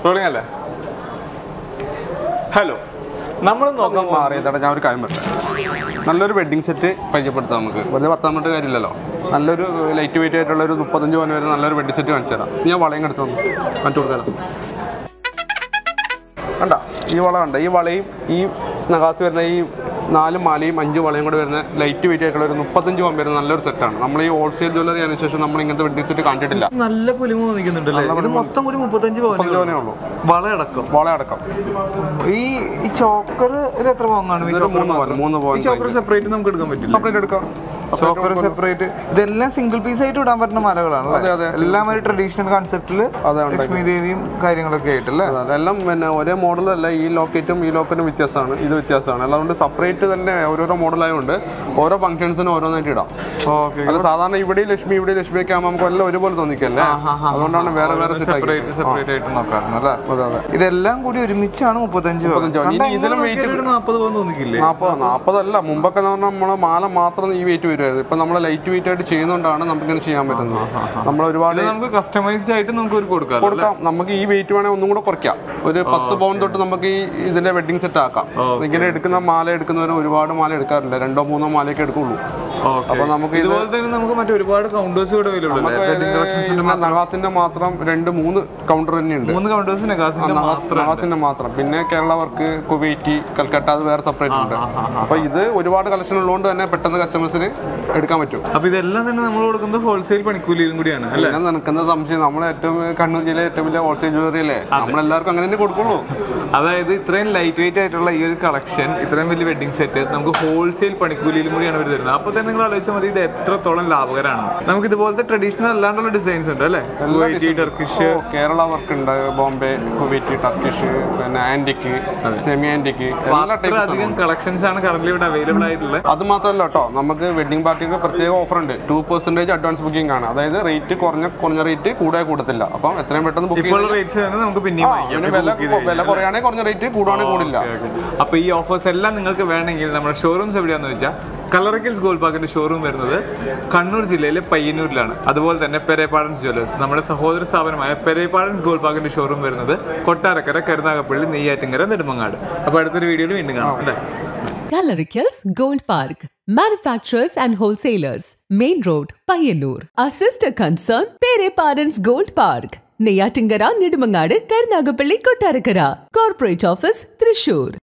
Rolling അല്ലേ? Hello, നമ്മൾ നോക്കാൻ മാറിയതാണ്. ഞാൻ ഒരു കാര്യം പറയാം. നല്ലൊരു വെഡ്ഡിങ് സെറ്റ് പരിചയപ്പെടുത്താം നമുക്ക്. വെറുതെ 10 മിനിറ്റ് കാര്യമില്ലല്ലോ. നല്ലൊരു ലൈറ്റ് വെയിറ്റ് ആയിട്ടുള്ള ഒരു 35 പവൻ വരെ നല്ലൊരു വെഡ്ഡിങ് സെറ്റ് കാണിച്ചു തരാം. ഞാൻ വളയും എടുത്തു കാണിച്ചു കൊടുത്തരാം. കണ്ട ഈ വള കണ്ട, ഈ വളയും ഈ നഗാസ് വരുന്ന ഈ 4 മാലയും 5 വളയും കൂടെ വരുന്ന ലൈറ്റ് വെയിറ്റ് ആയിട്ടുള്ള ഒരു 35 പവൻ വരുന്ന നല്ലൊരു സെറ്റാണ്. നമ്മൾ ഈ ഹോൾസെയിൽ ജ്വല്ലറി അതിന് ശേഷം നമ്മൾ ഇങ്ങനത്തെ വെഡ്ഡിങ് സെറ്റ് കണ്ടിട്ടില്ല. നല്ല പൊലിമ തോന്നിക്കുന്നുണ്ടല്ലേ? ഇത് മൊത്തം ഒരു 35 പവനേ ഉള്ളൂ. വളയടക്കം. ഈ ചോക്കർ ഇത് എത്ര പവനാണ്? 3 പവൻ. ചോക്കർ സെപ്പറേറ്റ് നമുക്ക് എടുക്കാൻ പറ്റില്ല. സെപ്പറേറ്റ് എടുക്കാം. Choker separate. ഇതെല്ലാം സിംഗിൾ പീസ് ആയിട്ട് ഇടാൻ പറ്റുന്ന മാലകളാണ്. എല്ലാം ഒരു ട്രഡീഷണൽ കൺസെപ്റ്റില് ലക്ഷ്മി ദേവിയും കാര്യങ്ങളൊക്കെ ആയിട്ടല്ലേ? എല്ലാം പിന്നെ ഒരേ മോഡലല്ല. ഈ ലോക്കറ്റും ഈ ലോക്കറ്റും വ്യത്യാസമാണ്, ഇത് വ്യത്യാസമാണ്. അതുകൊണ്ട് സെപ്പറേറ്റ് തന്നെ ഓരോരോ മോഡലായതുകൊണ്ട് ഓരോ ഫംഗ്ഷൻസിനും ഓരോന്നായിട്ട് ഇടാം. അല്ല സാധാരണ ഇവിടെ ലക്ഷ്മി ഒക്കെ ആകുമ്പോൾ നമുക്ക് എല്ലാം ഒരുപോലെ തോന്നിക്കല്ലേ? അതുകൊണ്ടാണ് വേറെ വേറെ സെപ്പറേറ്റ് ആയിട്ട് നോക്കാറുണ്ട്. ഇതെല്ലാം കൂടി ഒരുമിച്ചാണ് 35. ഇതിലും വെയിറ്റ് 40 പവൻ തോന്നിക്കില്ലേ? 40 അല്ല. മുമ്പൊക്കെ നമ്മള് മാല മാത്രം ഈ വെയിറ്റ് വരുമായിരുന്നു. ഇപ്പൊ നമ്മള് ലൈറ്റ് വെയിറ്റ് ആയിട്ട് ചെയ്യുന്നതുകൊണ്ടാണ് നമുക്ക് ഇങ്ങനെ ചെയ്യാൻ പറ്റുന്നത്. നമ്മൾ ഒരുപാട് നമുക്ക് കസ്റ്റമൈസ്ഡ് ആയിട്ട് നമുക്ക് കൊടുക്കാം. നമുക്ക് ഈ വെയിറ്റ് വേണമെങ്കിൽ ഒന്നും കൂടെ കുറയ്ക്കാം. ഒരു 10 പവൻ തൊട്ട് നമുക്ക് ഈ ഇതിന്റെ വെഡിങ് സെറ്റ് ആക്കാം. ഇങ്ങനെ എടുക്കുന്ന മാല എടുക്കുന്നവര് ഒരുപാട് മാല എടുക്കാറില്ല. 2 3 മാലയൊക്കെ എടുക്കുള്ളൂ. അപ്പൊ നമുക്ക് ഇതുപോലെ തന്നെ നമുക്ക് മറ്റേ ഒരുപാട് കൗണ്ടേഴ്സ് ഇവിടെ നഗാസിന്റെ മാത്രം 2 3 കൗണ്ടർ തന്നെയുണ്ട്. 3 കൗണ്ടേഴ്സ് നഗാസിന്റെ മാത്രം. പിന്നെ കേരള വർക്ക്, കുവൈറ്റി, കൽക്കട്ട അത് വേറെ സെപ്പറേറ്റ് ഉണ്ട്. അപ്പൊ ഇത് ഒരുപാട് കളക്ഷൻ ഉള്ളതുകൊണ്ട് തന്നെ പെട്ടെന്ന് കസ്റ്റമേഴ്സിന് എടുക്കാൻ പറ്റും. അപ്പൊ ഇതെല്ലാം തന്നെ നമ്മൾ കൊടുക്കുന്നത് ഹോൾസെയിൽ പണിക്കൂലിയിലും കൂടിയാണ് അല്ലേ? നിൽക്കുന്ന സംശയം, നമ്മളെ കണ്ണൂർ ജില്ലയിലെ ഏറ്റവും വലിയ ഹോൾസെയിൽ ജ്വല്ലറി അല്ലേ? നമ്മളെല്ലാവർക്കും അങ്ങനെ തന്നെ കൊടുക്കുള്ളൂ. അതായത് ഇത്രയും ലൈറ്റ് വെയിറ്റ് ആയിട്ടുള്ള ഈ ഒരു കളക്ഷൻ, ഇത്രയും വലിയ വെഡിങ് സെറ്റ് നമുക്ക് ഹോൾസെയിൽ പണിക്കൂലിയിലും കൂടിയാണ് അവർ തരുന്നത്. അപ്പൊ തന്നെ നിങ്ങൾ ആലോചിച്ചാൽ മതി ഇത് എത്രത്തോളം ലാഭകരമാണ്. നമുക്ക് ഇതുപോലത്തെ ട്രഡീഷണൽ അല്ലാണ്ടുള്ള ഡിസൈൻസ് ഉണ്ട് അല്ലേ? കുവൈറ്റി, ടർക്കിഷ്, കേരള വർക്ക് ഉണ്ട്, ബോംബെ, കുവൈറ്റി, ടർക്കിഷ്, പിന്നെ ആന്റിക്, സെമി ആന്റിക്, അധികം കളക്ഷൻസ് ആണ് കറന്റ് ഇവിടെ അവൈലബിൾ ആയിട്ടുള്ളത്. അത് മാത്രമല്ല കേട്ടോ, നമുക്ക് വെഡിങ് പാർട്ടിക്ക് പ്രത്യേക ഓഫർ ഉണ്ട്. 2% അഡ്വാൻസ് ബുക്കിംഗ് ആണ്. അതായത് റേറ്റ് കുറഞ്ഞ റേറ്റ് കൂടാതെ. അപ്പം എത്രയും പെട്ടെന്ന് നമുക്ക് പിന്നെയും വില കുറയാണെങ്കിൽ കുറഞ്ഞ റേറ്റ് കൂടുവാണെങ്കിൽ കൂടില്ല. അപ്പൊ ഈ ഓഫേഴ്സ് എല്ലാം നിങ്ങൾക്ക് വേണമെങ്കിൽ നമ്മുടെ ഷോറൂംസ് എവിടെയാണെന്ന് വെച്ചാൽ കലറക്കൽസ് ഗോൾഡ് പാർക്കിന്റെ ഷോറൂം വരുന്നത് കണ്ണൂർ ജില്ലയിലെ പയ്യന്നൂരിലാണ്. അതുപോലെ തന്നെ പെരേപാടൻസ് ജ്വല്ലേഴ്സ്, നമ്മുടെ സഹോദര സ്ഥാപനമായ പെരേപാടൻസ് ഗോൾഡ് പാർക്കിന്റെ ഷോറൂം വരുന്നത് കൊട്ടാരക്കര, കരുനാഗപ്പള്ളി, നെയ്യാറ്റിങ്കര, നെടുമങ്ങാട്. അപ്പൊ അടുത്തൊരു വീഡിയോയിൽ വീണ്ടും കാണാം അല്ലേ? Kalarikals Gold Park, manufacturers and wholesalers, Main Road, Payyanur. Our sister concern, Pere Parents Gold Park, Neyyattingara, Nedumangadu, Karunagapalli, Kottarakara. Corporate Office, Thrissur.